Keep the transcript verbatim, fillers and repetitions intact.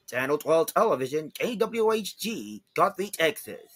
Channel twelve Television, K W H G, Guthrie, Texas.